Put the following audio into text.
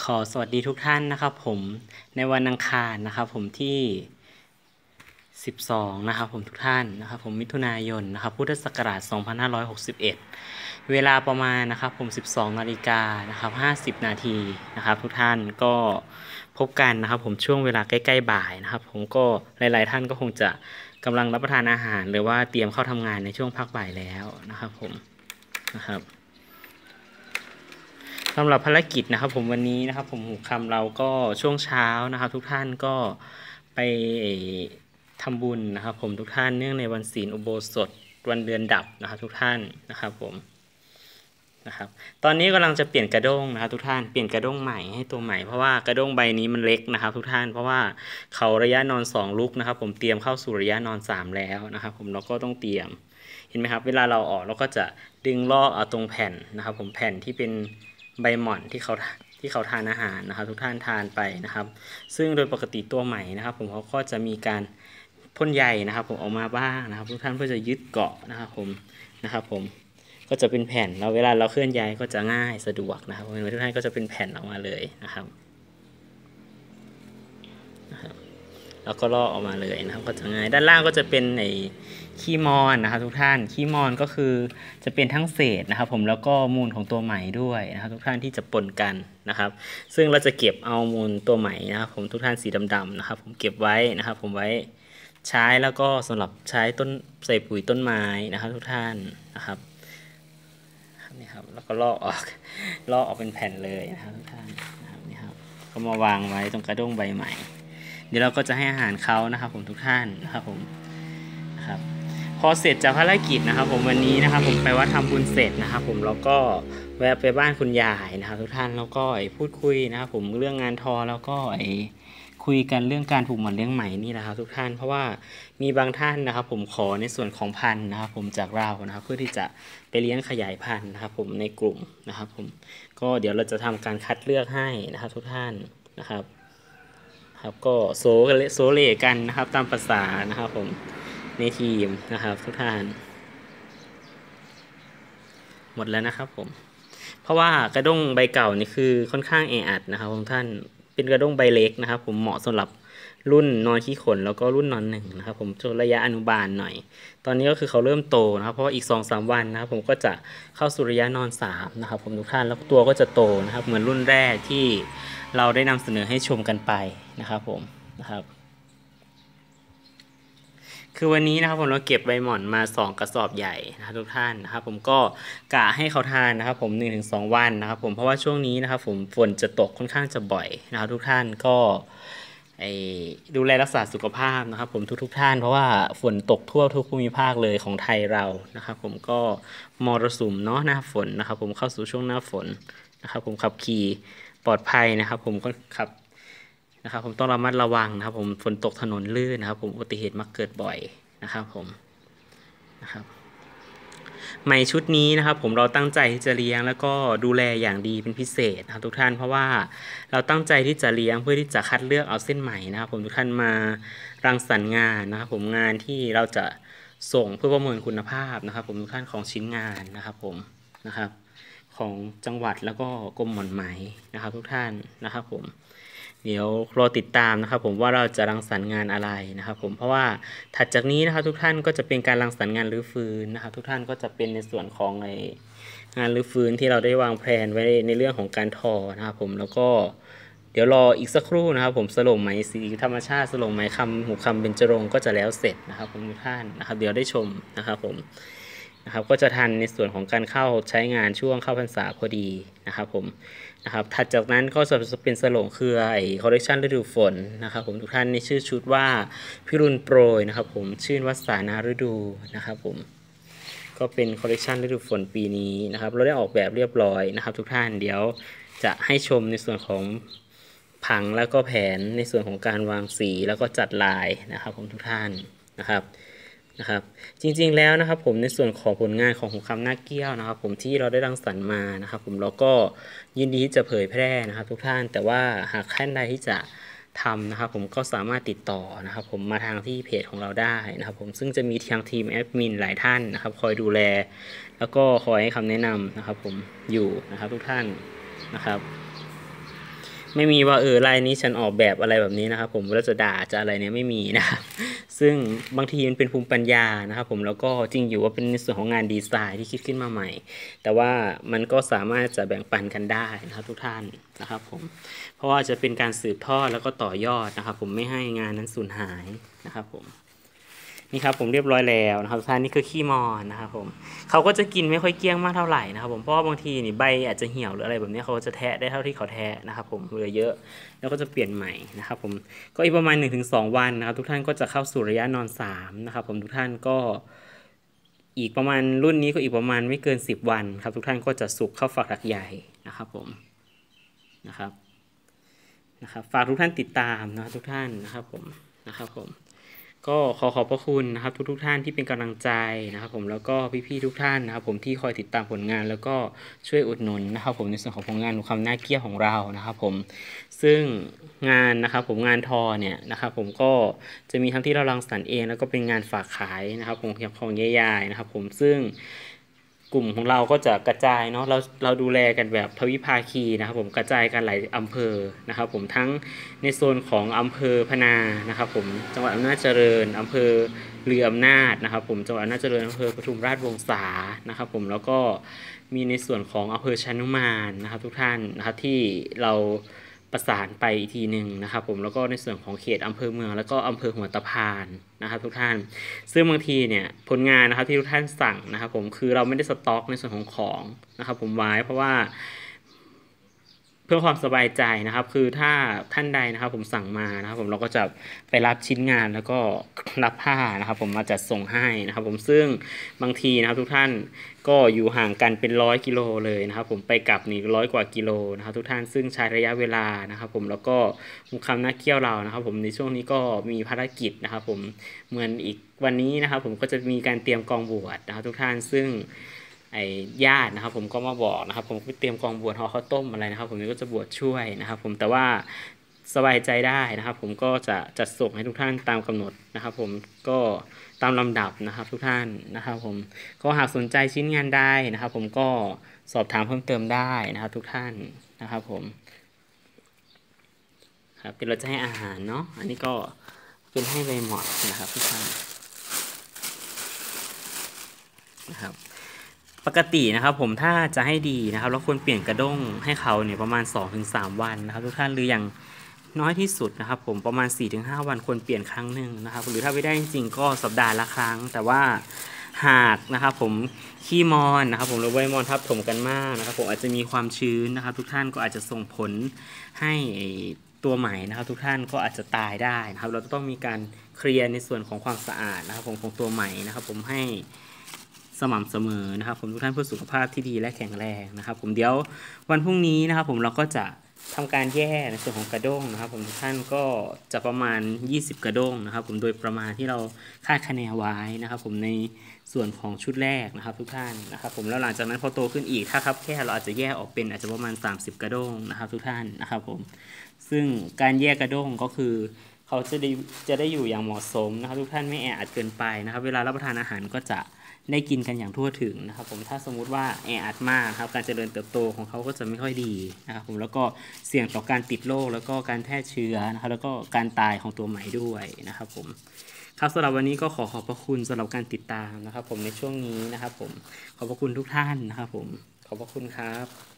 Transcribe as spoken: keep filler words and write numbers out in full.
ขอสวัสดีทุกท่านนะครับผมในวันอังคารนะครับผมที่สิบสองนะครับผมทุกท่านนะครับผมมิถุนายนนะครับพุทธศักราชสองพันห้าร้อยหกสิบเอ็ดเวลาประมาณนะครับผมสิบสองนาฬิกานะครับห้าสิบนาทีนะครับทุกท่านก็พบกันนะครับผมช่วงเวลาใกล้ๆบ่ายนะครับผมก็หลายๆท่านก็คงจะกำลังรับประทานอาหารหรือว่าเตรียมเข้าทำงานในช่วงพักบ่ายแล้วนะครับผมนะครับสำหรับภารกิจนะครับผมวันนี้นะครับผมหูคำเราก็ช่วงเช้านะครับทุกท่านก็ไปทำบุญนะครับผมทุกท่านเนื่องในวันศีลอุโบสถวันเดือนดับนะครับทุกท่านนะครับผมนะครับตอนนี้กำลังจะเปลี่ยนกระด้งนะครับทุกท่านเปลี่ยนกระด้งใหม่ให้ตัวใหม่เพราะว่ากระด้งใบนี้มันเล็กนะครับทุกท่านเพราะว่าเขาระยะนอนสองลุกนะครับผมเตรียมเข้าสู่ระยะนอนสามแล้วนะครับผมเราก็ต้องเตรียมเห็นไหมครับเวลาเราออกเราก็จะดึงลอกเอาตรงแผ่นนะครับผมแผ่นที่เป็นใบหม่อนที่เขาที่เขาทานอาหารนะครับทุกท่านทานไปนะครับซึ่งโดยปกติตัวใหม่นะครับผมเขาก็จะมีการพ่นใยนะครับผมออกมาบ้างนะครับทุกท่านเพื่อจะยึดเกาะนะครับผมนะครับผมก็จะเป็นแผ่นแล้วเวลาเราเคลื่อนย้ายก็จะง่ายสะดวกนะครับทุกท่านก็จะเป็นแผ่นออกมาเลยนะครับนะครับแล้วก็ลอกออกมาเลยนะครับก็จะง่ายด้านล่างก็จะเป็นในขี้มอนนะครับทุกท่านขี้มอนก็คือจะเป็นทั้งเศษนะครับผมแล้วก็มูลของตัวใหม่ด้วยนะครับทุกท่านที่จะปนกันนะครับซึ่งเราจะเก็บเอามูลตัวใหม่นะครับผมทุกท่านสีดำๆนะครับผมเก็บไว้นะครับผมไว้ใช้แล้วก็สำหรับใช้ต้นใส่ปุ๋ยต้นไม้นะครับทุกท่านนะครับนี่ครับแล้วก็ลอกออกลอกออกเป็นแผ่นเลยนะครับทุกท่านนะครับนี่ครับก็มาวางไว้ตรงกระด้งใบใหม่เดี๋ยวเราก็จะให้อาหารเขานะครับผมทุกท่านนะครับผมนะครับพอเสร็จจากภารกิจนะครับผมวันนี้นะครับผมไปวัดทำบุญเสร็จนะครับผมแล้วก็แวะไปบ้านคุณยายนะครับทุกท่านแล้วก็ไอ้พูดคุยนะครับผมเรื่องงานทอแล้วก็ไอ้คุยกันเรื่องการผูกหมอนเลี้ยงไหมนี่นะครับทุกท่านเพราะว่ามีบางท่านนะครับผมขอในส่วนของพันธุ์นะครับผมจากเรานะครับเพื่อที่จะไปเลี้ยงขยายพันธุ์นะครับผมในกลุ่มนะครับผมก็เดี๋ยวเราจะทำการคัดเลือกให้นะครับทุกท่านนะครับครับก็โซกันโซเลกันนะครับตามภาษานะครับผมในทีมนะครับทุกท่านหมดแล้วนะครับผมเพราะว่ากระด้งใบเก่านี่คือค่อนข้างแออัดนะครับทุกท่านเป็นกระด้งใบเล็กนะครับผมเหมาะสำหรับรุ่นนอนขี้ขนแล้วก็รุ่นนอนหนึ่งนะครับผมจนระยะอนุบาลหน่อยตอนนี้ก็คือเขาเริ่มโตนะครับเพราะอีก สองถึงสาม วันนะครับผมก็จะเข้าสู่ระยะนอนสามนะครับผมทุกท่านแล้วตัวก็จะโตนะครับเหมือนรุ่นแรกที่เราได้นำเสนอให้ชมกันไปนะครับผมนะครับคือวันนี้นะครับผมเราเก็บใบหม่อนมาสองกระสอบใหญ่นะครับทุกท่านนะครับผมก็กะให้เขาทานนะครับผม หนึ่งถึงสอง วันนะครับผมเพราะว่าช่วงนี้นะครับผมฝนจะตกค่อนข้างจะบ่อยนะครับทุกท่านก็ไอ้ดูแลรักษาสุขภาพนะครับผมทุกๆท่านเพราะว่าฝนตกทั่วทุกภูมิภาคเลยของไทยเรานะครับผมก็มรสุมเนาะหน้าฝนนะครับผมเข้าสู่ช่วงหน้าฝนนะครับผมขับขี่ปลอดภัยนะครับผมก็ขับนะครับผมต้องระมัดระวังนะครับผมฝนตกถนนลื่นนะครับผมอุบัติเหตุมักเกิดบ่อยนะครับผมนะครับไหมชุดนี้นะครับผมเราตั้งใจที่จะเลี้ยงแล้วก็ดูแลอย่างดีเป็นพิเศษนะครับทุกท่านเพราะว่าเราตั้งใจที่จะเลี้ยงเพื่อที่จะคัดเลือกเอาเส้นไหมนะครับผมทุกท่านมารังสรรค์งานนะครับผมงานที่เราจะส่งเพื่อประเมินคุณภาพนะครับผมทุกท่านของชิ้นงานนะครับผมนะครับของจังหวัดแล้วก็กรมหม่อนไหมนะครับทุกท่านนะครับผมเดี๋ยวรอติดตามนะครับผมว่าเราจะรังสรรค์งานอะไรนะครับผมเพราะว่าถัดจากนี้นะครับทุกท่านก็จะเป็นการรังสรรค์งานรื้อฟื้นนะครับทุกท่านก็จะเป็นในส่วนของในงานรื้อฟื้นที่เราได้วางแผนไว้ในเรื่องของการทอนะครับผมแล้วก็เดี๋ยวรออีกสักครู่นะครับผมสโลงไหมสีธรรมชาติสโลงไหมคำหูคำเบญจรงค์ก็จะแล้วเสร็จนะครับผมทุกท่านนะครับเดี๋ยวได้ชมนะครับผมนะครับก็จะทันในส่วนของการเข้าใช้งานช่วงเข้าพรรษาพอดีนะครับผมนะครับถัดจากนั้นก็จะเป็นสโลงเครือไอคอลเลคชันฤดูฝนนะครับผมทุกท่านในชื่อชุดว่าพิรุณโปรยนะครับผมชื่อวัสานาฤดูนะครับผมก็เป็นคอลเลคชันฤดูฝนปีนี้นะครับเราได้ออกแบบเรียบร้อยนะครับทุกท่านเดี๋ยวจะให้ชมในส่วนของผังแล้วก็แผนในส่วนของการวางสีแล้วก็จัดลายนะครับผมทุกท่านนะครับนะครับจริงๆแล้วนะครับผมในส่วนของผลงานของหูคำหน้าเกี้ยวนะครับผมที่เราได้รังสรรค์มานะครับผมเราก็ยินดีที่จะเผยแพร่นะครับทุกท่านแต่ว่าหากท่านใดที่จะทำนะครับผมก็สามารถติดต่อนะครับผมมาทางที่เพจของเราได้นะครับผมซึ่งจะมีทางทีมแอดมินหลายท่านนะครับคอยดูแลแล้วก็คอยให้คำแนะนำนะครับผมอยู่นะครับทุกท่านนะครับไม่มีว่าเออลายนี้ฉันออกแบบอะไรแบบนี้นะครับผมแล้วจะด่าจะอะไรเนี่ยไม่มีนะครับซึ่งบางทีมันเป็นภูมิปัญญานะครับผมแล้วก็จริงอยู่ว่าเป็นในส่วนของงานดีไซน์ที่คิดขึ้นมาใหม่แต่ว่ามันก็สามารถจะแบ่งปันกันได้นะครับทุกท่านนะครับผมเพราะว่าจะเป็นการสืบทอดแล้วก็ต่อยอดนะครับผมไม่ให้งานนั้นสูญหายนะครับผมนี่ครับผมเรียบร้อยแล้วนะครับท่านนี่คือขี้มอนนะครับผมเขาก็จะกินไม่ค่อยเกลี้ยงมากเท่าไหร่นะครับผมเพราะว่าบางทีนี่ใบอาจจะเหี่ยวหรืออะไรแบบนี้เขาจะแทะได้เท่าที่เขาแทะนะครับผมเหลือเยอะแล้วก็จะเปลี่ยนใหม่นะครับผมก็อีกประมาณ หนึ่งถึงสอง วันนะครับทุกท่านก็จะเข้าสู่ระยะนอนสามนะครับผมทุกท่านก็อีกประมาณรุ่นนี้ก็อีกประมาณไม่เกินสิบวันครับทุกท่านก็จะสุกเข้าฝักถักใหญ่นะครับผมนะครับนะครับฝากทุกท่านติดตามนะทุกท่านนะครับผมนะครับผมก็ขอขอบพระคุณนะครับทุกทุกท่านที่เป็นกำลังใจนะครับผมแล้วก็พี่ๆทุกท่านนะครับผมที่คอยติดตามผลงานแล้วก็ช่วยอุดหนุนนะครับผมในส่วนของผลงานของความน่าเกลียดของเรานะครับผมซึ่งงานนะครับผมงานทอเนี่ยนะครับผมก็จะมีทั้งที่เรารังสรรค์เองแล้วก็เป็นงานฝากขายนะครับผมของยายๆนะครับผมซึ่งกลุ่มของเราก็จะกระจายเนาะเราเราดูแลกันแบบทวิภาคีนะครับผมกระจายกันหลายอำเภอนะครับผมทั้งในโซนของอำเภอพนานะครับผมจังหวัดอำนาจเจริญอำเภอเรืออำนาจนะครับผมจังหวัดอำนาจเจริญอำเภอปทุมราชวงศานะครับผมแล้วก็มีในส่วนของอำเภอชานุมานนะครับทุกท่านนะครับที่เราประสานไปอีกทีหนึ่งนะครับผมแล้วก็ในส่วนของเขตอำเภอเมืองแล้วก็อำเภอหัวตะพานนะครับทุกท่านซึ่งบางทีเนี่ยผลงานนะครับที่ทุกท่านสั่งนะครับผมคือเราไม่ได้สต็อกในส่วนของของนะครับผมไว้เพราะว่าเพื่อความสบายใจนะครับคือถ้าท่านใดนะครับผมสั่งมานะครับผมเราก็จะไปรับชิ้นงานแล้วก็รับผ้านะครับผมมาจัดส่งให้นะครับผมซึ่งบางทีนะครับทุกท่านก็อยู่ห่างกันเป็นร้อยกิโลเลยนะครับผมไปกลับนี่ร้อยกว่ากิโลนะครับทุกท่านซึ่งใช้ระยะเวลานะครับผมแล้วก็มุขคำนักเที่ยวเรานะครับผมในช่วงนี้ก็มีภารกิจนะครับผมเหมือนอีกวันนี้นะครับผมก็จะมีการเตรียมกองบวชนะครับทุกท่านซึ่งไอ้ญาตินะครับผมก็มาบอกนะครับผมไปเตรียมกองบวชห่อข้าวต้มอะไรนะครับผมก็จะบวชช่วยนะครับผมแต่ว่าสบายใจได้นะครับผมก็จะจัดส่งให้ทุกท่านตามกำหนดนะครับผมก็ตามลำดับนะครับทุกท่านนะครับผมก็หากสนใจชิ้นงานได้นะครับผมก็สอบถามเพิ่มเติมได้นะครับทุกท่านนะครับผมครับเดี๋ยวเราจะให้อาหารเนาะอันนี้ก็เป็นให้ใบหมอนนะครับทุกท่านนะครับปกตินะครับผมถ้าจะให้ดีนะครับเราควรเปลี่ยนกระด้งให้เขาเนี่ยประมาณ สองถึงสาม วันนะครับทุกท่านหรืออย่างน้อยที่สุดนะครับผมประมาณ สี่ถึงห้า วันควรเปลี่ยนครั้งหนึ่งนะครับหรือถ้าไม่ได้จริงๆก็สัปดาห์ละครั้งแต่ว่าหากนะครับผมขี้มอนนะครับผมหรือใบมอนทับถมกันมากนะครับผมอาจจะมีความชื้นนะครับทุกท่านก็อาจจะส่งผลให้ตัวไหมนะครับทุกท่านก็อาจจะตายได้นะครับเราต้องมีการเคลียร์ในส่วนของความสะอาดนะครับผมของตัวไหมนะครับผมให้สม่ำเสมอนะครับผมทุกท่านเพื่อสุขภาพที่ดีและแข็งแรงนะครับผมเดี๋ยววันพรุ่งนี้นะครับผมเราก็จะทำการแยกในส่วนของกระด้งนะครับผมทุกท่านก็จะประมาณยี่สิบกระด้งนะครับผมโดยประมาณที่เราคาดคะเนไว้นะครับผมในส่วนของชุดแรกนะครับทุกท่านนะครับผมแล้วหลังจากนั้นพอโตขึ้นอีกถ้าครับแค่เราอาจจะแยกออกเป็นอาจจะประมาณสามสิบกระด้งนะครับทุกท่านนะครับผมซึ่งการแยกกระด้งก็คือเขาจะได้จะได้อยู่อย่างเหมาะสมนะครับทุกท่านไม่แออัดเกินไปนะครับเวลารับประทานอาหารก็จะได้กินกันอย่างทั่วถึงนะครับผมถ้าสมมุติว่าแออัดมากครับการเจริญเติบโตของเขาก็จะไม่ค่อยดีนะครับผมแล้วก็เสี่ยงต่อการติดโรคแล้วก็การแพร่เชื้อนะครับแล้วก็การตายของตัวไหมด้วยนะครับผมครับสำหรับวันนี้ก็ขอขอบพระคุณสำหรับการติดตามนะครับผมในช่วงนี้นะครับผมขอบพระคุณทุกท่านนะครับผมขอบพระคุณครับ